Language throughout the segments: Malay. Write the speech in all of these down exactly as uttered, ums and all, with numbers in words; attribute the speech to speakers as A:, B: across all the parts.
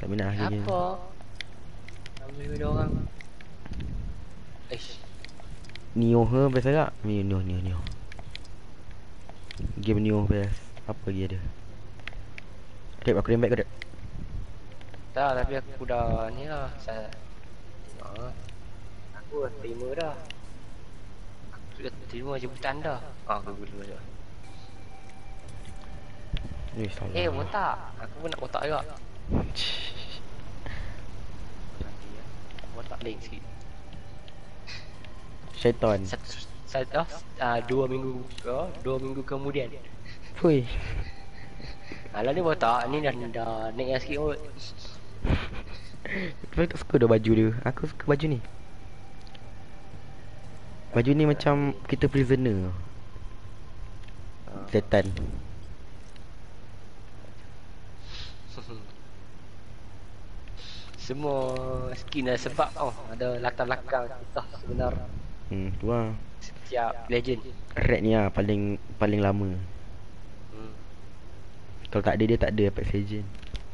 A: Tak minat lah game.
B: Apa? Ambil dua orang. Eish.
A: Neo ke best agak? Neo, Neo, Neo. Game Neo best. Apa lagi ada? Dek, aku rembat ke dek?
B: Tak, tapi aku dah ni lah. Saya ha, aku dah terima dah. Aku sudah terima jemputan dah. Ah, aku dulu je.
A: Eh, salah.
B: Eh, botak. Aku pun nak botak juga. Botak link sikit.
A: Syaitan.
B: Satu, satu, ah, dua minggu ke, dua minggu kemudian.
A: Fui.
B: Alah ni botak, ni dah dah naik sikit kot.
A: Aku tak suka dah baju dia. Aku suka baju ni. Baju ni macam kita prisoner. Setan.
B: Semua skin dah sebab oh ada latar belakang kisah sebenar
A: Hmm, tu lah.
B: setiap legend.
A: Red ni lah paling paling lama.
B: Hmm.
A: Kalau tak ada dia tak ada Apex Legend.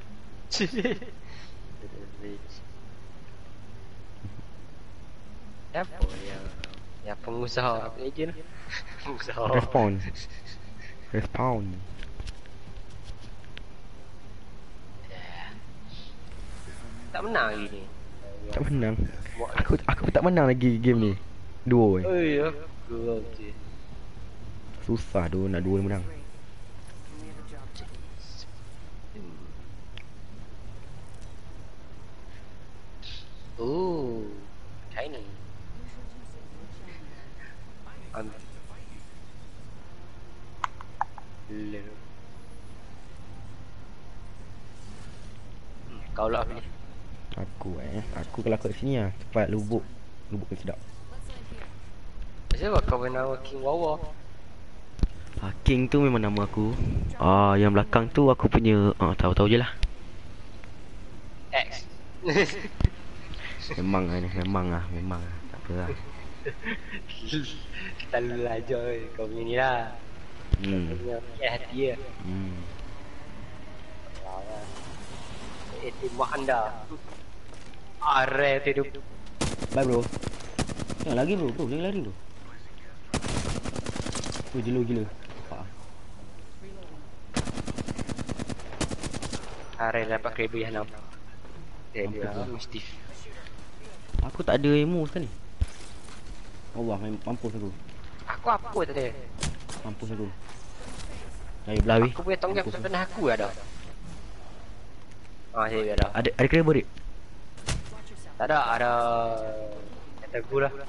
B: Apa yang yang pengusaha Apex Legend? Pengusaha.
A: Respawn. Respawn.
B: Tak menang lagi ni.
A: Tak menang. Aku aku tak menang lagi game ni. Duo ni.
B: Oh ya. Geram je.
A: Susah tu nak duo menang.
B: Oh, China. Am. Le. Hmm, kau lah pilih.
A: Aku eh. Aku kalau kat sini lah. Cepat lubuk. Lubuk ke sedap.
B: Siapa kau nama King Wawa?
A: Ah, King tu memang nama aku. Ah, yang belakang tu aku punya. Ah, tahu-tahu je lah.
B: X.
A: Memang lah ni. Memang lah. Memang lah. Tak apa lah.
B: Kita lu aja kau punya ni lah.
A: Hmm.
B: Kau punya fikir hati dia.
A: Hmm.
B: Eh, tembak anda. Are tu hidup.
A: Bye bro. Jangan lagi bro. Bro, jangan lari bro. Oh, gila gila. Apa?
B: Are dapat krebi enam. Dia dia
A: Mampus lah.
B: mistif.
A: Aku tak ada emo sekarang ni. Allah, main mampus aku.
B: Aku apa tadi?
A: Mampus aku. Ayo belah weh.
B: Aku punya tonggak
A: Mampus
B: pernah aku ada. Ah, saya ada.
A: Ada ada kena beri.
B: Tak ada, ada kata aku lah.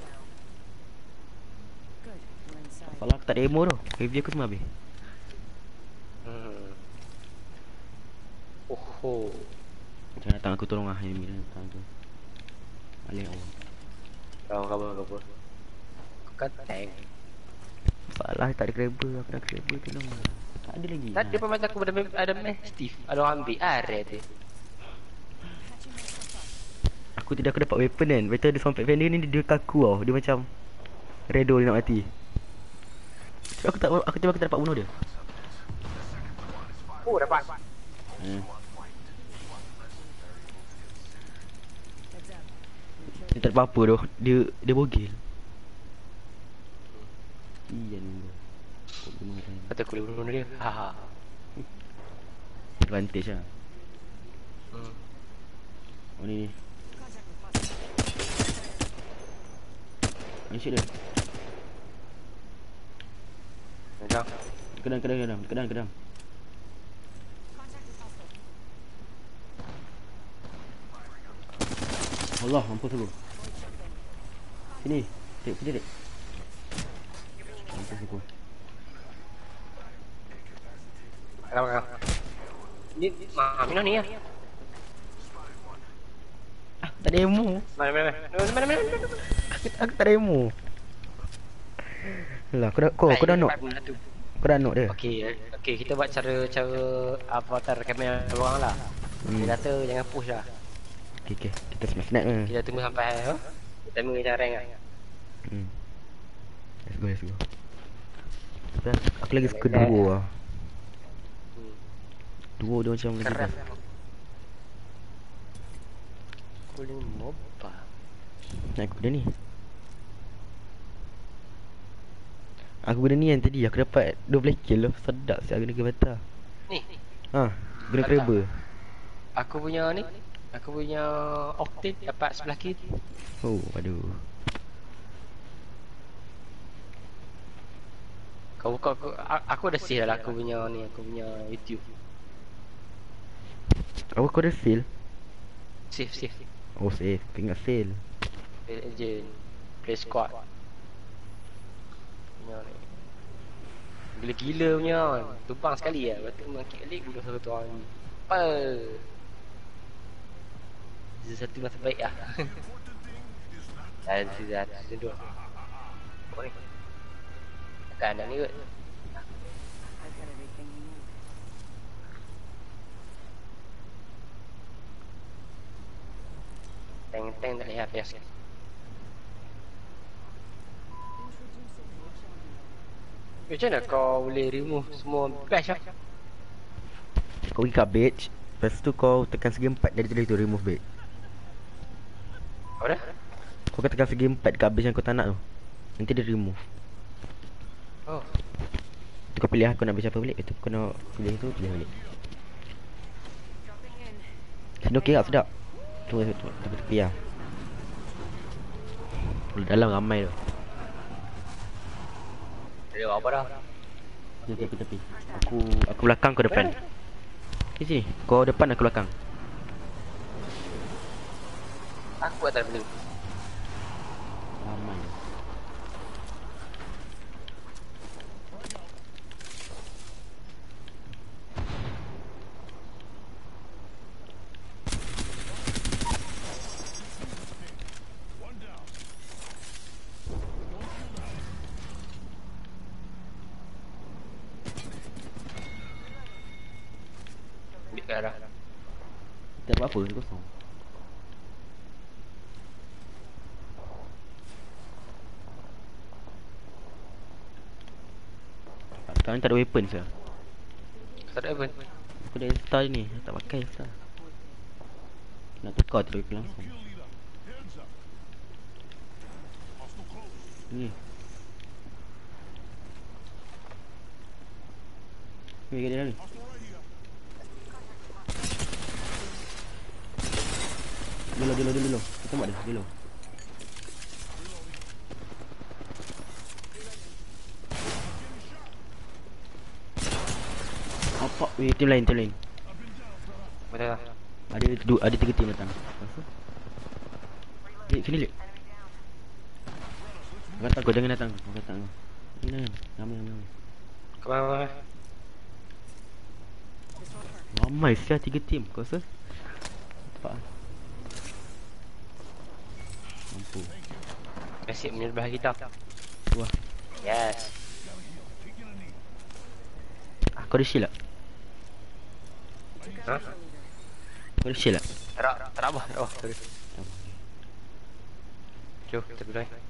A: Salah aku tak ada emo tu. Review aku semua habis.
B: Hmm. Oh, oh.
A: Jangan datang aku tolong ah enemy datang tu. Alih Allah.
B: Kau kau kau kau. Kan tank.
A: Salah tak ada grabber, aku nak grabber tolong. Tak ada lagi.
B: Tadi depan mata aku ada ada Steve. Ada orang ambil are tu.
A: Aku tidak aku dapat weapon kan. Betul ada sampai vendor ni dia kaku tau. Dia macam redo dia nak mati. Aku tak aku tiba aku tak dapat bunuh dia.
B: Oh, dapat.
A: Hmm. Dia tak ada apa-apa tu. Dia dia bogel. Iya ni. Kau bunuh dia.
B: Kata aku boleh bunuh dia. Haha.
A: Advantage lah.
B: Hmm.
A: Oh ni ni. Ni shoot dia.
B: Dah.
A: Kedang kedang kedang kedang kedang. Allah, mampus aku. Sini. Dek, pergi dek. Mampus aku.
B: Kalau kau. Ni mah minum ni ya.
A: Ah, tak ada emo.
B: Mana mana mana mana mana.
A: Aku, aku tak ada emo. Lah, aku dah kau, aku dah knock. Aku dah knock dia.
B: Okey, okey kita buat cara cara avatar kamera orang lah.
A: Hmm.
B: Dia kata jangan push lah.
A: Okey okey, kita smash snap ke.
B: Kita tunggu sampai ha. Kita tunggu macam rank lah.
A: Hmm. Let's go, let's go. Tapi aku lagi suka duo lah.
B: Hmm.
A: Duo dia macam lagi
B: Keren.
A: best.
B: boleh mobile.
A: Nak aku dah ni. Aku guna ni yang tadi aku dapat dua belas kill loh. Sedap siap guna gebata.
B: Ni.
A: Ha, guna
B: Tak
A: Kraber.
B: Aku punya ni. Aku punya Octane dapat sebelah kill.
A: Oh, aduh.
B: Kau buka aku, a- aku dah share lah aku punya ni, aku punya YouTube.
A: Apa kau dah sale?
B: Save, save.
A: Oh, save. Tengok sale.
B: Play agent. Play squad. Punya ni. Gila-gila punya. Tumpang sekali lah. Lepas tu mangkit balik, bunuh satu orang ni. Apa? Satu masa baik lah. Dan season satu, season dua. Oh ni. Takkan nak ni kot. Tank-tank tak boleh habis. Macam mana kau boleh remove semua badge lah?
A: Kau pergi cabbage. Lepas tu kau tekan segi empat dari tadi tu remove bait.
B: Apa dah?
A: Kau kena tekan segi empat dekat habis yang kau tak nak tu. Nanti dia remove.
B: Oh.
A: Tu kau pilih aku nak ambil siapa balik. Lepas tu kau nak pilih tu, pilih balik. Sini okey tak? Sedap. Tunggu, tunggu, tepi-tepi lah. Dalam ramai tu.
B: Dia apa dah?
A: Sini tepi-tepi. Aku aku belakang, kau depan. Sini sini. Kau depan, aku belakang.
B: Aku atas benda.
A: Ramai.
B: Ambil kat arah.
A: Tak buat apa, kosong. Sekarang tak ada weapon sah.
B: Tak ada apa.
A: Aku dah install ni, tak pakai install. Nak tukar terus weapon langsung. Ni. Ni kat dia ni. Dulu, dulu, dulu, dulu. Kita tembak dia, dulu. Apa? Weh, team lain, team lain.
B: Betul lah.
A: Ada dua, ada tiga team datang. Masa? Lek, sini lek. Kata kau jangan datang, kau kata kau. Ni jangan. Ramai, ramai, ramai.
B: Kemana, kemana?
A: Ramai sia tiga team, kau rasa? Nampak? Mampu.
B: Asyik menyebelah kita.
A: Wah,
B: Yes.
A: ah, kau ada shield tak?
B: Ha?
A: Kau ada shield tak?
B: Tak ada, tak ada apa, tak ada apa. Sorry. Jom, kita pergi lain.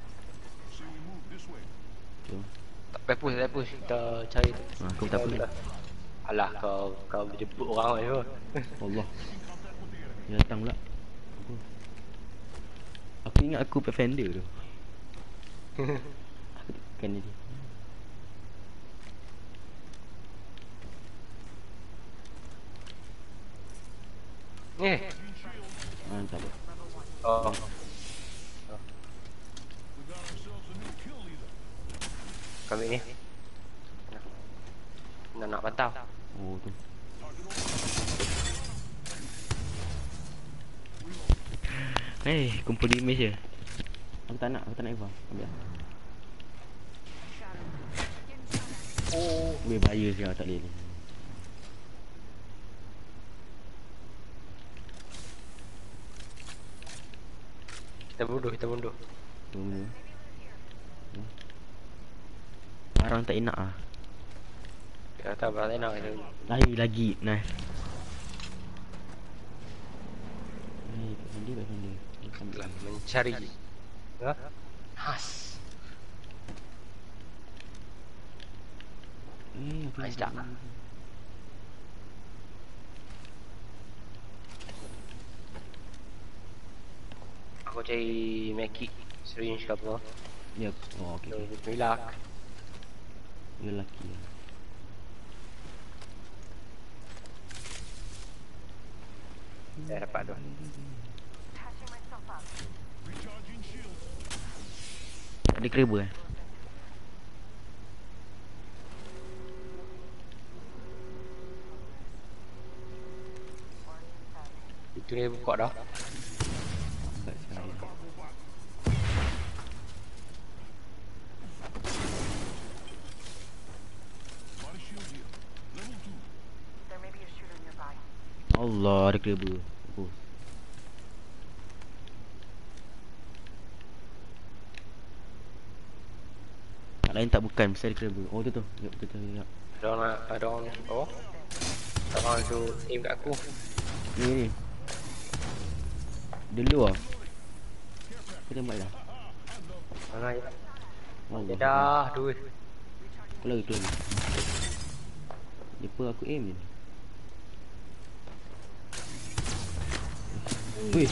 A: Jom.
B: Tak payah push, tak payah push. Kita cari tu.
A: Ah, aku tak apa.
B: Alah, kau kau jemput orang je.
A: Allah. Dia datang pula. Aku, aku ingat aku Pathfinder tu. Aku tekan dia.
B: Ni.
A: Ah, tak apa.
B: Oh. Kau ambil ni. Nak nak pantau.
A: Oh tu. Eh, hey, kumpul image je. Aku tak nak, aku tak nak Eva. Ambil lah.
B: Oh.
A: Weh, bahaya sekarang tak boleh ni.
B: Kita bodoh, kita bodoh.
A: Tunggu. Barang tak enak ah.
B: Kita tahu berapa enak kita.
A: Lari lagi. Nice. Eh, Pathfinder, Pathfinder.
B: Telah mencari. Ha? Khas.
A: Eh, aku
B: Nice
A: nak-
B: dah. kau cari medkit syringe ke apa.
A: Ya. Oh okey.
B: So,
A: Okay.
B: relax.
A: Dia lelaki lah.
B: Dah dapat tu.
A: Ada kereba eh?
B: Itu dia buka dah.
A: Lambat sekali. Allah, ada kereba. Oh. Tak lain tak bukan, mesti ada kereba. Oh tu tu. Ya betul betul. Ya.
B: Ada orang nak, ada orang oh. Ada orang tu aim kat aku.
A: Ni ni. Dia luar. Aku tembak dah.
B: Mana je.
A: Allah.
B: Dia dah dua.
A: Aku lagi keluar. Depa aku aim je. Weh,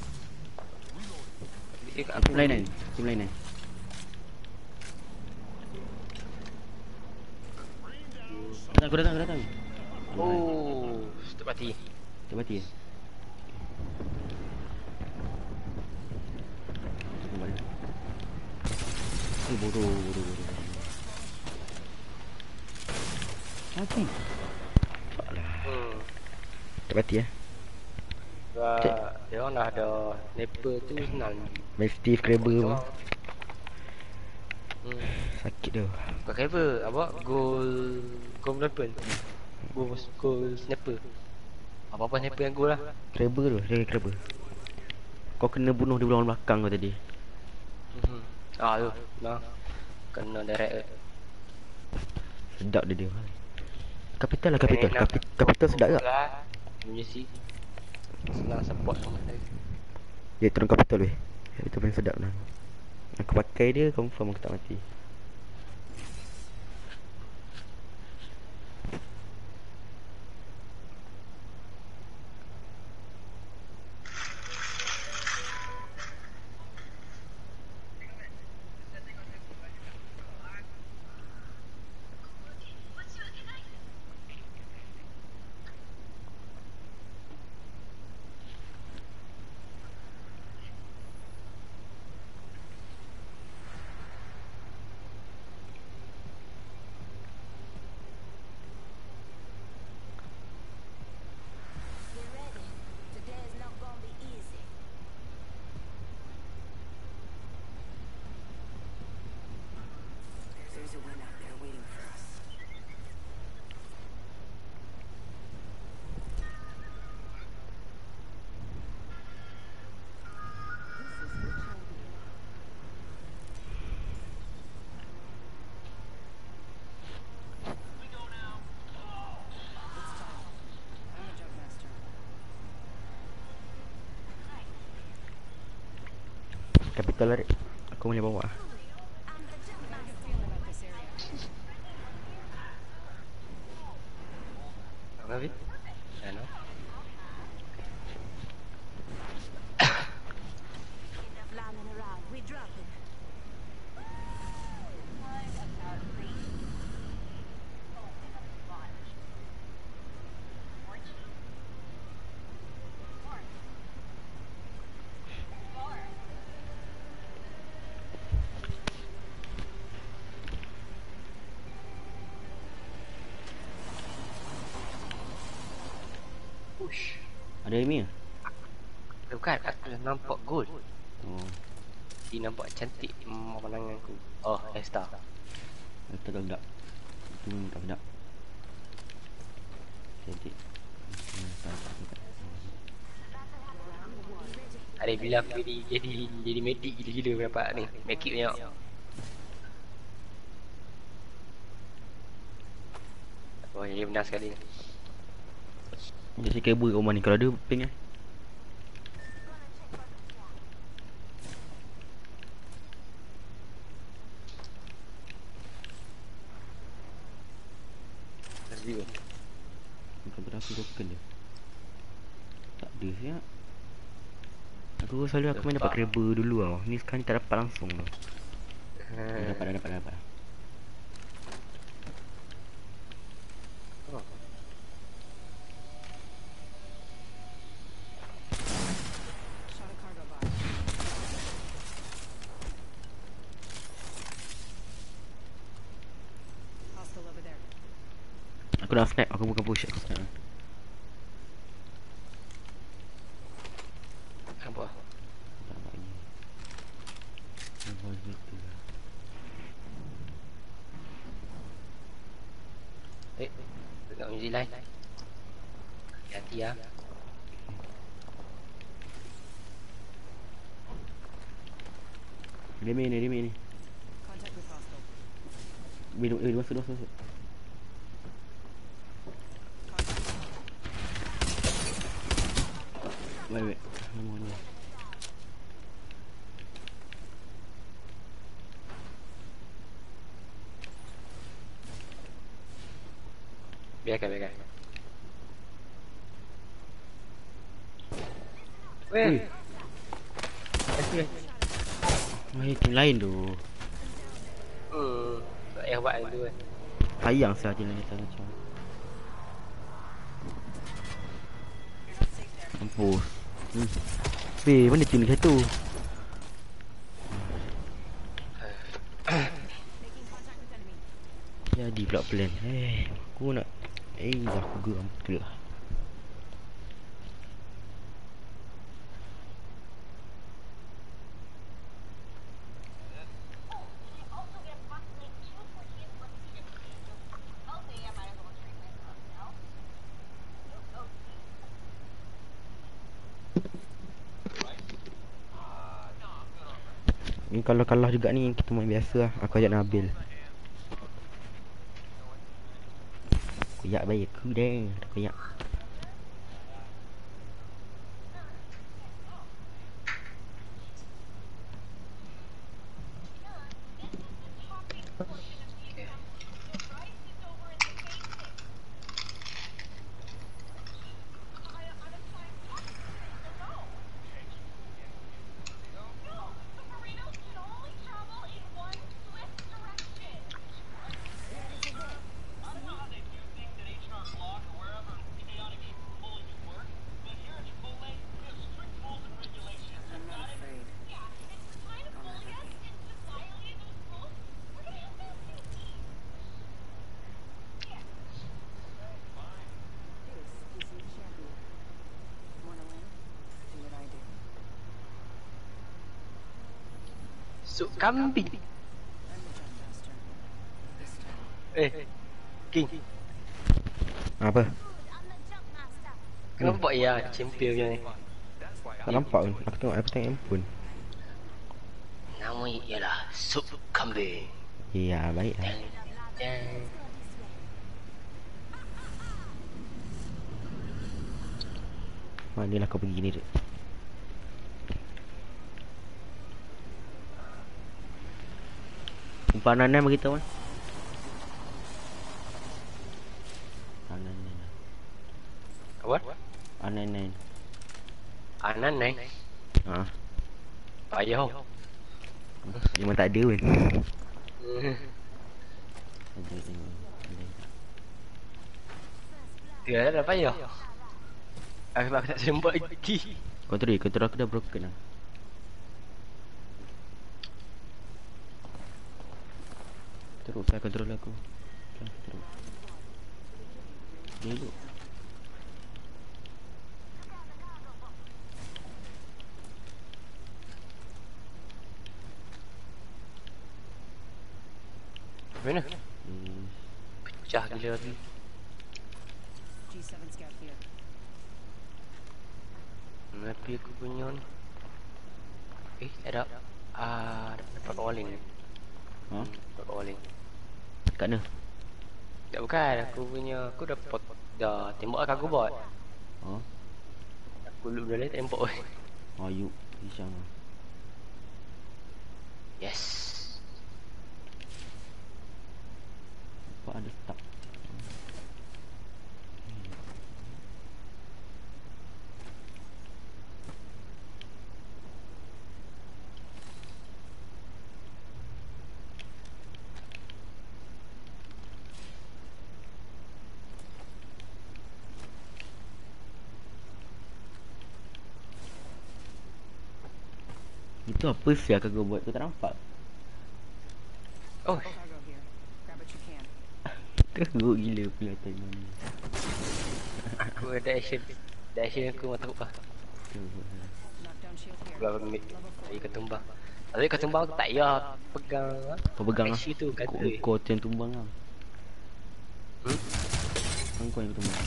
B: Dia kat
A: aku
B: aku.
A: lain kan? Tim lain kan? Datang, aku datang, aku datang.
B: Oh, stop mati.
A: Dia mati eh? Aku balik. Eh, bodoh, bodoh, bodoh. Mati. Taklah.
B: Hmm.
A: Dia mati eh?
B: Sebab
A: Cik.
B: dia orang dah ada sniper tu senang.
A: Main Steve Kraber
B: Dia
A: pun.
B: orang. Hmm.
A: Sakit tu.
B: Bukan Kraber, apa? Goal Goal weapon. Goal, goal sniper. Apa-apa sniper yang goal lah.
A: Kraber tu, dia Kraber. Kau kena bunuh dia belakang belakang kau tadi.
B: Hmm. Ah tu, nah. Kena direct.
A: Sedap dia dia. Kapital lah kapital. Kapi, kapital sedap tak?
B: Punya si. Senang support sama saya.
A: Dia turun kapital weh. Kapital paling sedap lah. Aku pakai dia confirm aku tak mati. Kapital lari. Aku boleh bawa.
B: Apa Fit? Ano? Push.
A: Ada enemy ke?
B: Bukan, aku dah nampak gold.
A: Oh,
B: Dia nampak cantik pemandangan aku. Oh, Esther.
A: betul tak sedap. Itu memang tak sedap. Cantik. Hmm, tak, tak, tak, tak.
B: Ada bila aku jadi jadi jadi medik gila-gila dapat ni. Medkit banyak. Oh, ini benar sekali.
A: Dia si kabel kat rumah ni. Kalau ada ping eh.
B: Review.
A: Bukan berapa token dia. Tak ada siap. Aku selalu aku main dapat kereba dulu tau. Ni sekarang tak dapat langsung tau. Dah
B: Hmm.
A: dapat dah dapat dah dapat.
B: Oh.
C: Shot a cargo bot. Hostile over there.
A: Aku dah snap, aku bukan push, aku snap.
B: Apa?
A: Tak nampak lagi. Revolver tu lah.
B: Eh, dekat New Zealand. Hati-hati lah.
A: Dia main ni, dia main ni.
C: Contact with hostile.
A: Wait, wait, masuk, masuk, masuk. Wait, wait. Lama ni.
B: Biarkan, biarkan.
A: Ui.
B: Weh. Terima kasih.
A: Wah, tim lain tu.
B: Hmm. Tak payah buat yang tu kan.
A: Sayang sah tim lain tak macam. Mampus. Hmm. Weh, mana tim ni satu?
C: Making contact with enemy.
A: Jadi pula plan. Eh, aku nak eh aku geram betul lah. Ni kalau kalah juga ni kita main biasa lah. Aku ajak Nabil. Koyak baik aku dah. Koyak.
C: I'm not afraid. Don't let her be. This is your champion. Wanna win? Do what I do.
B: Suk kambing.
C: I'm the jump master. This time.
B: Eh. King.
A: Apa?
B: Kenapa buat ya champion macam ni?
A: Tak nampak pun. Aku tengok aku tengok handphone.
B: Nama ialah Sup Kambing.
A: Ya, baik lah.
B: Dan
A: Manalah kau pergi ni, Dek. Umpan Anan beritahu kan? Anan.
B: apa?
A: Anan.
B: Anan ni.
A: Ha.
B: Payah.
A: Memang tak ada pun.
B: Hmm.
A: Ada tengok.
B: Dia dah payah. Aku aku tak sempat lagi.
A: Kontrol, kontrol aku dah broken lah. Terus saya kontrol aku. Terus terus. Dia elok.
B: Mana?
A: Hmm.
B: Pecah gila tadi.
C: G seven scout here.
B: Tapi aku punya ni. Eh, tak ada. Ah, dapat calling ni.
A: Ha?
B: Dapat calling.
A: Kat mana?
B: Tak bukan, aku punya aku dapat dah tembak lah cargo bot.
A: Ha?
B: Aku loop dah lain tembak oi.
A: Oh, you Hisham.
B: Yes.
A: Apa ada stuck? Itu apa sih yang kau buat? Kau tak nampak?
B: Oh,
C: Cargo here. Grab what you can.
A: Teruk gila pula tengok ni.
B: aku ada action. Ada action aku mantap apa.
C: Knockdown shield here.
B: Berapa minit
C: Level four.
B: lagi kau tumbang. Tapi kau tumbang aku tak payah pegang.
A: Kau pegang lah.
B: Action tu kata.
A: Kau, kau tu yang tumbang lah.
B: Hmm?
A: Kan kau yang tumbang.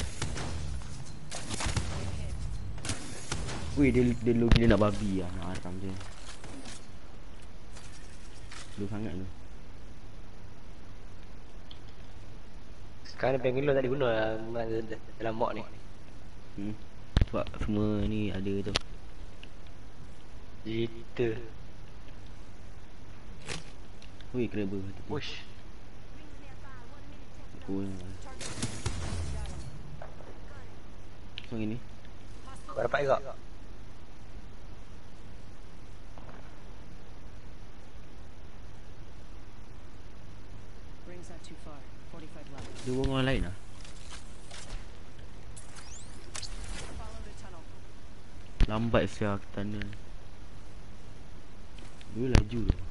A: Weh, dia, dia lu gila nak babi lah. Nak haram je. Lu sangat tu.
B: Sekarang Bangalore tak diguna lah dalam mod ni.
A: Hmm. Sebab semua ni ada tu.
B: Gitu.
A: Weh, keraba.
B: Push.
A: Cool. Macam ni.
B: Kau dapat juga?
C: Ring's not too far. forty-five left.
A: Dia buang orang lain lah.
C: Follow the tunnel.
A: Lambat siap ke tunnel. Dia laju tu.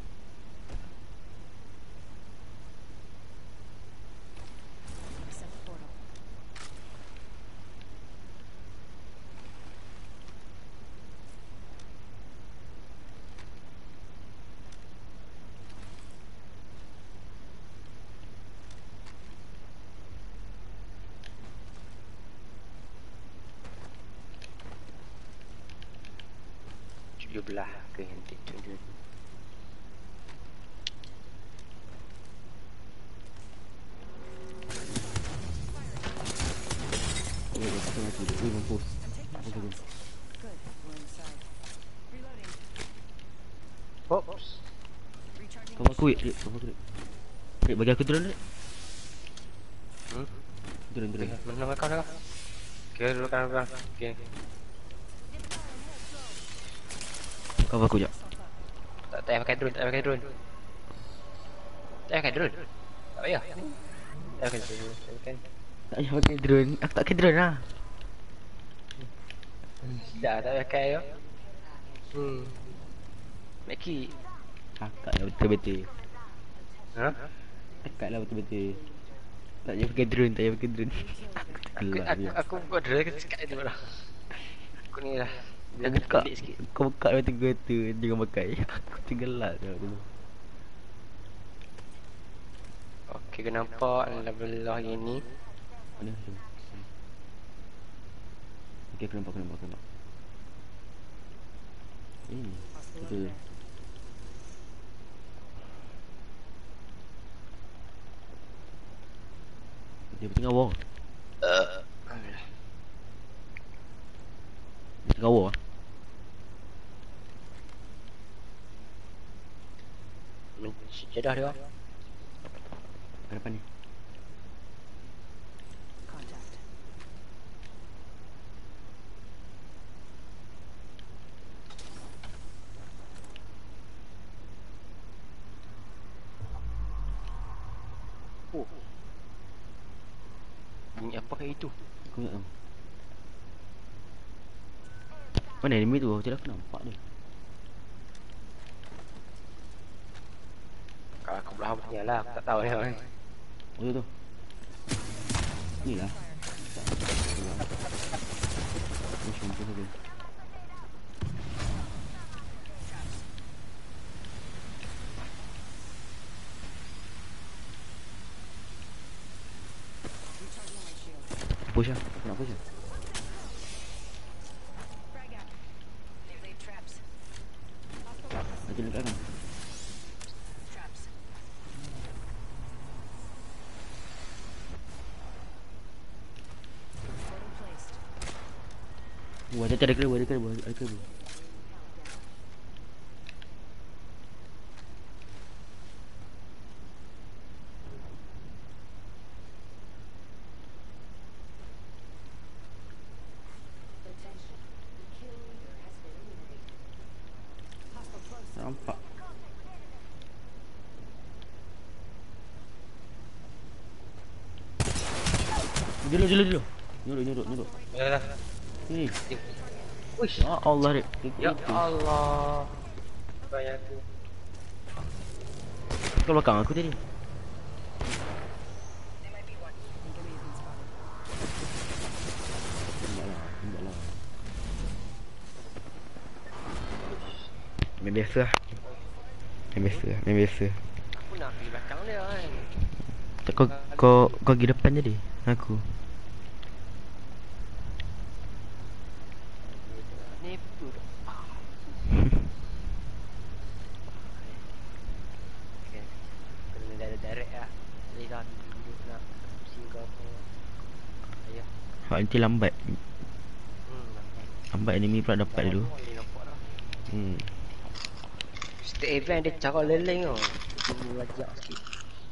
C: Set the portal.
B: Tujuh belah ke nanti tujuh.
A: Weh, dia patut mati. Weh, mampus.
C: I'm taking
A: Mampus aku.
C: shots. Good. We're inside. Reloading.
B: Oops.
C: Recharging.
A: Kau aku weh. Rik, kau aku Rik. Rik, bagi aku drone Rik.
B: Hmm?
A: Drone, drone.
B: Mana kau dah? Okay, dulu kan dulu. Okay.
A: Kau aku jap.
B: Tak tak payah pakai drone, tak payah pakai drone. Tak payah pakai drone. Tak payah. Tak payah pakai drone. Tak payah.
A: Tak payah pakai drone. Aku tak pakai drone lah.
B: Dah tak payah pakai yo. Hmm. Maki.
A: Kakak lah betul-betul.
B: Ha?
A: Kakak lah betul-betul. Tak payah pakai drone, tak payah pakai drone. Aku
B: Aku
A: tergelak
B: aku,
A: dia.
B: aku buat drone aku cakap itu lah. Aku ni lah.
A: Kau
B: Aku
A: buka.
B: pelik sikit.
A: Kau buka mata gua tu. Jangan pakai. Aku tergelak tengok dulu.
B: Okey, kau nampak level hari ni.
A: Mana tu? Okey, aku nampak, aku nampak, aku nampak. Eh, betul. Dia tengah war.
B: Uh.
A: Dia tengah war.
B: Jedah dia.
A: Kat depan ni.
C: Contact.
B: Oh. Bunyi apa kayak itu?
A: Aku tak tahu. Mana enemy tu? Macam aku nampak dia.
B: Kalau aku belah punya lah, aku tak tahu dia kan.
A: Oh tu tu. Ni lah. Push, push, push.
C: Recharging my shield.
A: Push lah. Aku nak push lah.
C: Frag out. They've laid traps. Hostile weapons.
A: Nanti dekat kan.
C: Traps. Portal placed.
A: Wah, tadi ada kereta, ada kereta, ada kereta.
C: Hostile close.
A: Tak nampak. Jelu, jelu, jelu. Nyuruk, nyuruk, nyuruk.
B: Dah dah.
A: Ni.
B: Uish.
A: Ya Allah, Rik.
B: Ya Allah. Banyak aku.
A: Kau belakang aku tadi.
C: Enemy has been spotted.
A: Tembak lah, tembak lah. Main biasa lah. Main biasa lah, main biasa.
B: Aku nak pergi belakang dia kan.
A: Tak, kau, kau, kau pergi depan jadi. Aku.
B: Ni tu dah. Okay. Kena direct-direct lah. Boleh lah duduk nak pusing ke apa. Ayah.
A: Hak nanti lambat.
B: Hmm, nampak.
A: Lambat enemy pula dapat dulu.
B: Boleh nampak dah.
A: Hmm.
B: Setiap event dia cakap leleng tau. Dia wajak sikit.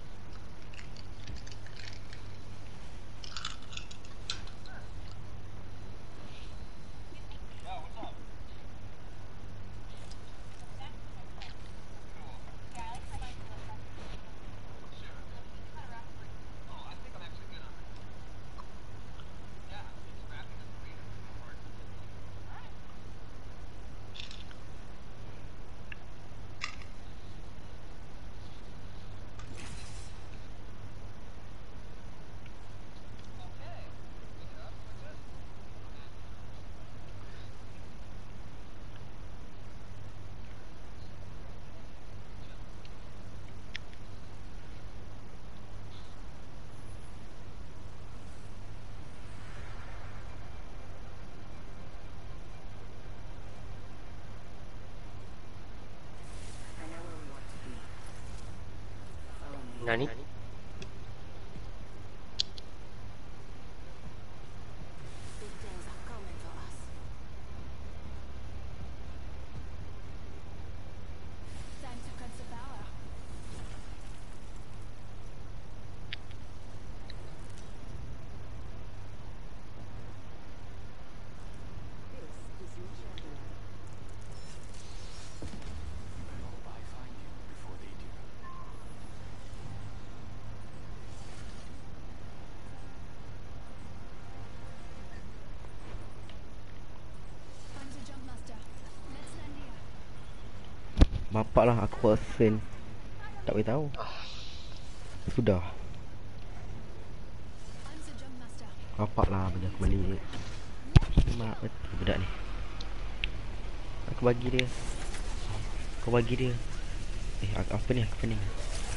C: I know where we want to be. Follow me.
B: Nani?
C: Big things are coming for us. Time to cut the power. This is your champion.
D: I hope I find you before they do.
C: Find the jump master. Let's land here.
A: Bapak lah aku buat sen. Tak boleh tahu. Sudah.
C: I'm the jump master.
A: Bapak lah bagi aku balik. Mak betul budak ni. Aku bagi dia. Kau bagi dia. Eh a- apa ni? Apa ni?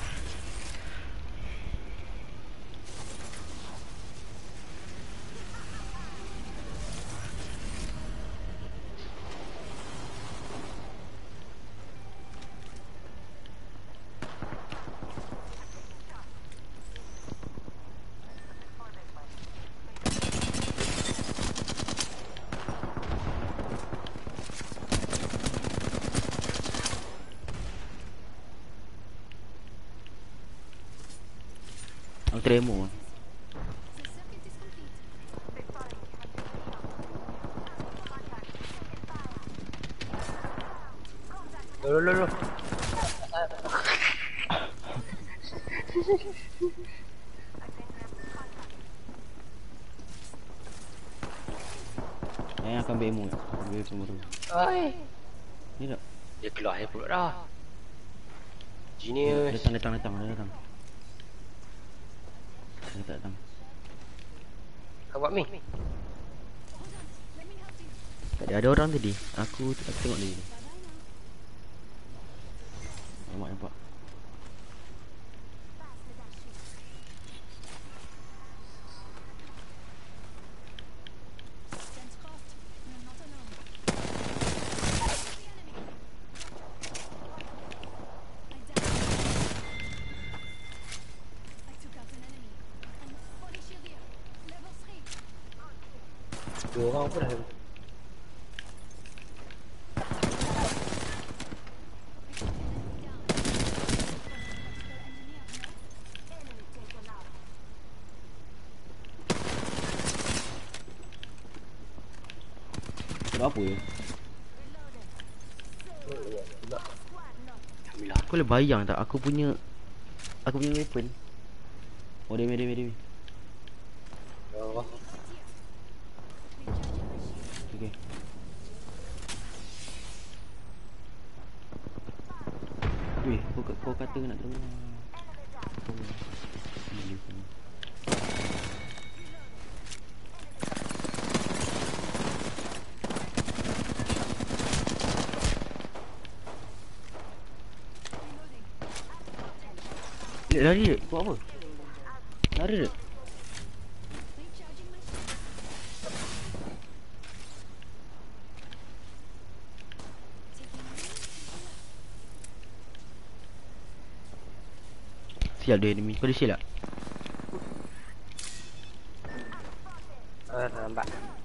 A: Aku tremor.
C: The circuit is complete.
B: Loh, loh, loh, loh.
A: Yang akan ambil emote. Ambil semua tu.
B: Oi.
A: Ni tak?
B: Dia keluar air pulak dah.
A: Dia
B: Genius.
A: Datang datang datang dia datang. Dia tak datang.
B: Kau buat mi?
C: Hold on. Let me help you.
A: Tak ada, ada orang tadi. Aku aku tengok dia.
C: Bye bye now.
A: Nampak nampak.
C: Faster that shit. Sense crossed. We're not alone. The enemy. I downed. I took out an enemy. And body shield here. Level three.
B: Dua orang pun dah.
A: Buat apa je?
B: Alhamdulillah.
A: Kau boleh bayang tak aku punya aku punya weapon. Oh dia dia dia dia.
B: Ya Allah.
A: Okey. Weh, kau, kau kata nak terus. Kau ni sini. Lek lari dek, buat apa? Lari dek. Sial dia enemy. Kau ada shield tak?
B: Ah, nampak.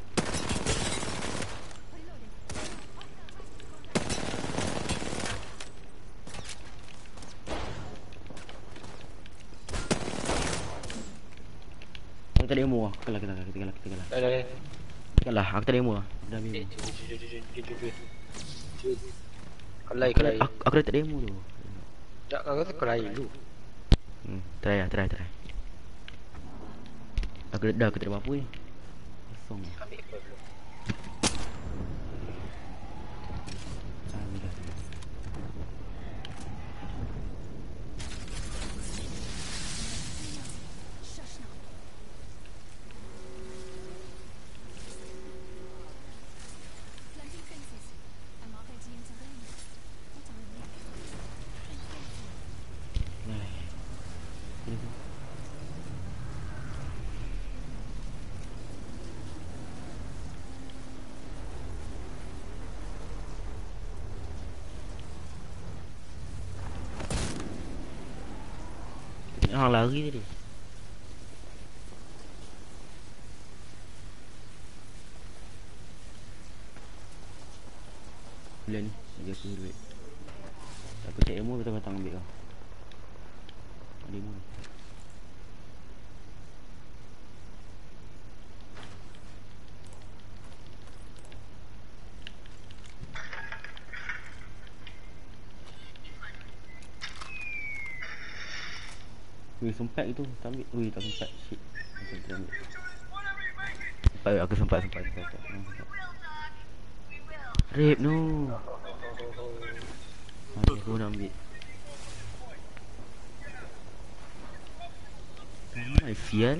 A: Aku tak ada ammo lah. Kalah, kalah, kita kalah, kita kalah.
B: Dah, dah, dah.
A: Kalah, aku tak ada ammo lah. Dah ambil
B: Eh,
A: ammo.
B: jom, jom, jom, jom, jom, jom, jom. Jom. Kau lari,
A: Aku,
B: kau lari.
A: aku, aku dah tak ada ammo tu.
B: Tak, kau kata kau lari dulu.
A: Hmm, try lah, try, try. Aku dah, aku tak ada apa-apa ni. Kosong.
B: Ambil kau dulu.
A: Ah, ni dah. Ni tu. Hang lari tadi. Bila ni, bagi aku duit. Aku cek ammo, kita datang ambil kau. Ada ammo ni. Weh, sempat tu, tak ambil. Weh, tak sempat. Shit. Aku tak ambil. Sempat, aku sempat, sempat, sempat, sempat. Sempat, sempat. Rape, no. Mati aku nak ambil. Ah, sial.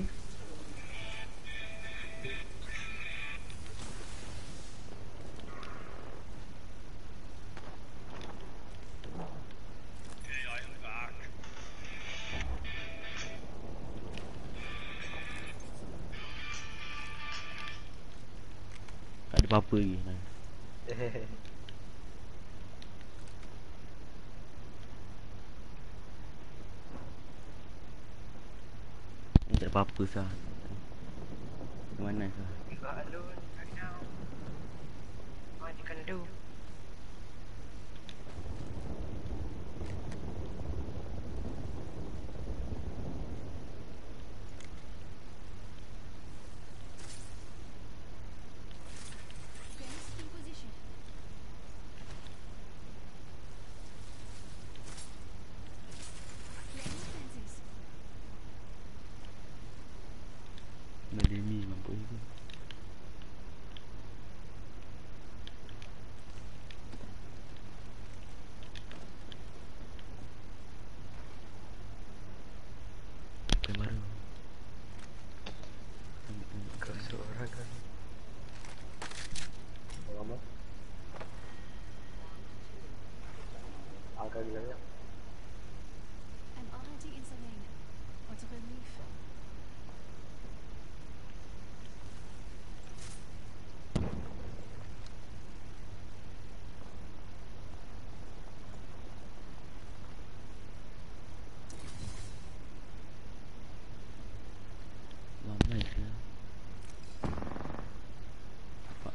A: Tak ada apa-apa lagi. Nice. Ni tak ada apa-apa sah. Mana sah?
B: You are alone right now. What you gonna do?
A: Benda ni mampu tu. Apa yang baru?
B: Kau seorang kan. Orang mana? Agak gila ya.
C: I'm already in Savannah. What a relief.
A: Wah, nice lah. Apa?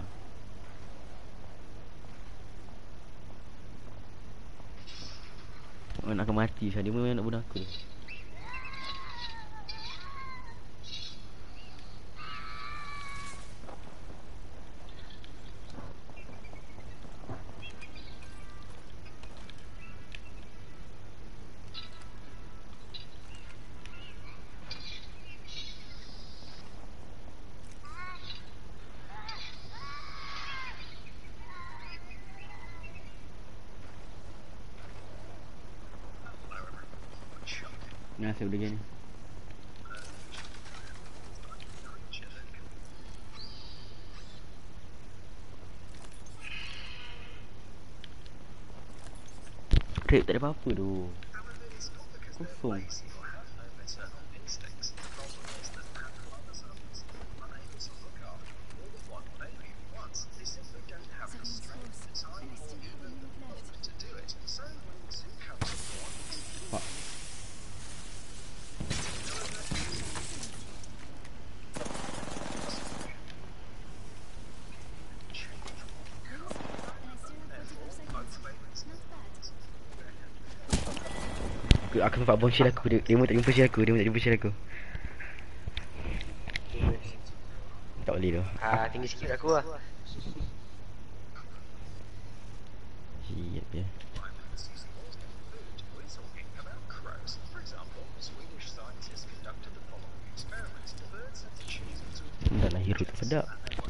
A: Oh, nak akan mati sah. Dia memang nak bunuh aku. Nah, saya boleh gini. Rip, tak ada apa-apa tu. Kosong.
C: Someone's close, and I still have a minute left.
A: Pak. Aku, aku nampak bom shield aku. Dia, dia mau tak jumpa shield aku. Dia mau tak jumpa shield aku. Tak boleh tu.
B: Ah, tinggi sikit aku lah.
A: Siap je. Dah lah hero tu sedap.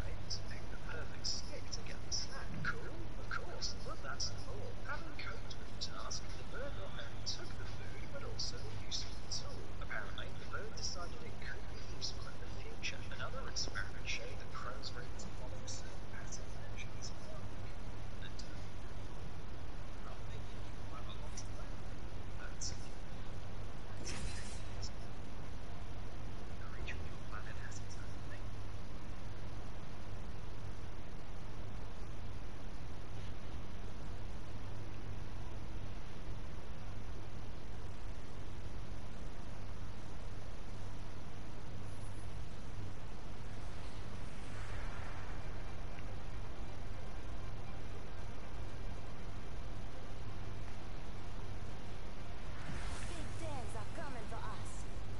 C: Big devs are coming for us.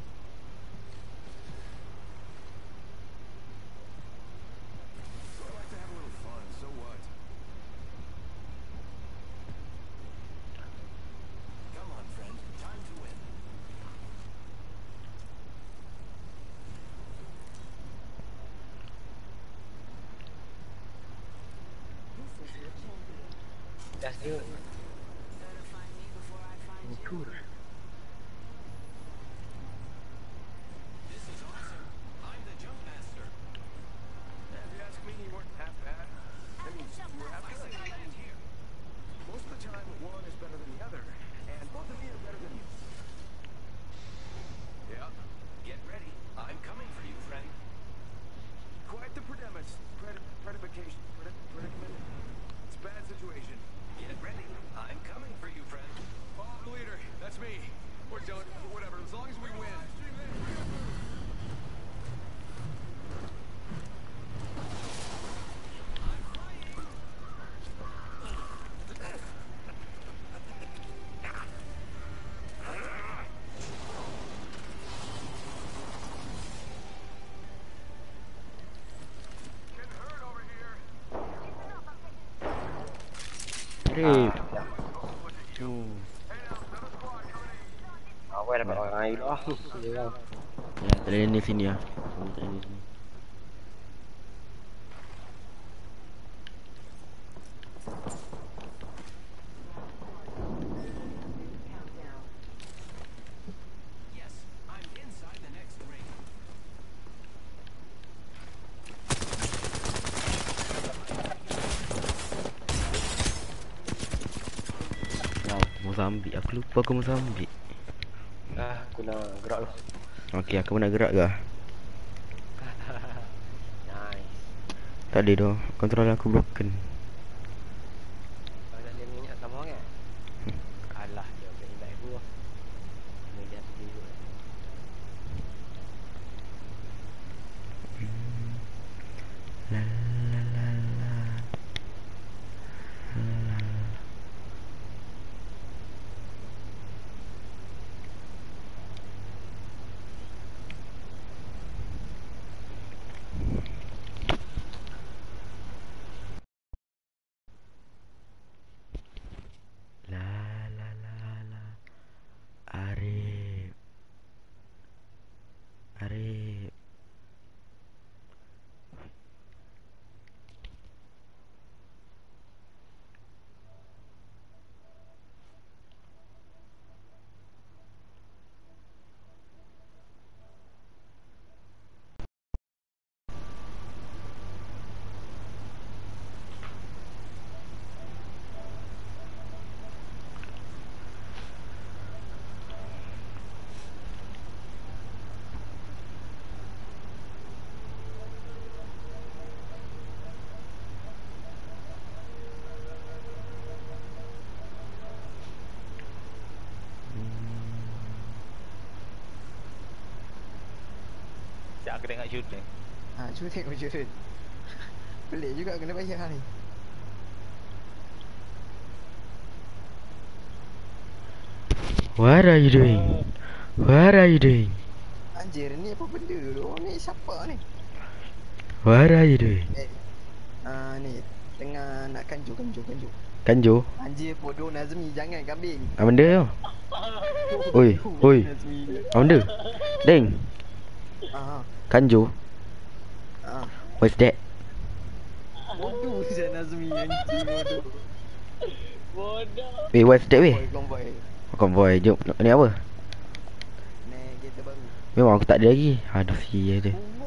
D: So I like to have a little fun, so what? Come on, friend. Time to win.
C: This is your champion.
B: Just do it.
C: Better find me before I find you.
D: This is awesome. I'm the jump master. If you ask me, you weren't half bad. I mean, you were half good. I land here. Most of the time, one is better than the other, and both of you are better than you. Yeah. Get ready. I'm coming for you, friend. Quite the predemis. Pred- predication. Pred- predicament. It's a bad situation. Get ready. I'm coming for you, friend. Follow the leader. That's me. We're done. Whatever. As long as we win. Getting hurt over here.
A: Rip.
B: Ah,
A: Oh.
B: aku dah dapat orang lain lah. Dia lah.
A: Ya, tak ada ni sini lah. Tak ada ni sini.
D: Yes, I'm inside the next ring.
A: Wow, Mozambik. Aku lupa aku Mozambik.
B: Ah, aku nak gerak dulu.
A: Okey, aku pun nak gerak ke?
B: Nice.
A: Tak ada dah. Controller aku broken.
B: Kalau dah lima minit tambah kan? Kalah je aku invite aku lah. Lima minit tu dulu.
A: La la la la. La la la.
E: Aku tengok shooting.
F: Ha, cuba tengok shooting. Pelik juga kena bayar ni.
A: What are you doing? What are you doing?
F: Anjir, ni apa benda tu? Ni siapa ni?
A: What are you doing?
F: Eh. Ah ni tengah nak kanju kanju kanju.
A: Kanjo?
F: Anjir bodoh Nazmi, jangan kambing.
A: Apa benda tu? Oi, oi.
F: Nazmi.
A: Apa benda? Deng,
F: Ah.
A: Kanjo.
F: Ah.
A: What's that?
F: Bodoh je Nazmi anjing bodoh.
A: Weh, what's that weh?
F: Boy convoy.
A: Konvoy, jom. Ni apa?
F: Ni kereta baru.
A: Memang aku tak ada lagi. Aduh, sia dia.
F: Oh,